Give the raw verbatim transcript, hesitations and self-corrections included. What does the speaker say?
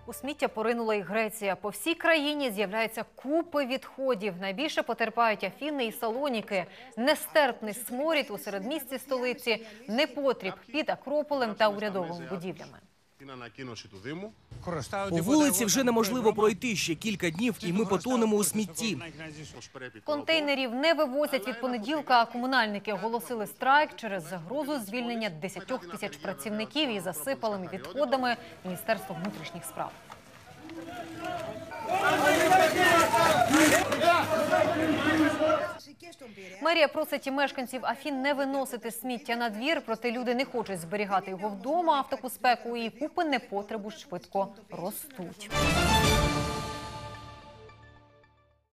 У сміття поринула і Греція. По всій країні з'являються купи відходів. Найбільше потерпають Афіни і Салоніки. Нестерпний сморід у середмісті столиці, непотріб під Акрополем та урядовими будівлями. По вулиці вже неможливо пройти ще кілька днів, і ми потонемо у смітті. Контейнерів не вивозять від понеділка, а комунальники оголосили страйк через загрозу звільнення десятьох тисяч працівників із засипалими відходами Міністерства внутрішніх справ. Мерія просить і мешканців Афін не виносити сміття на двір, проте люди не хочуть зберігати його вдома, а в таку спеку і купи непотребу швидко ростуть.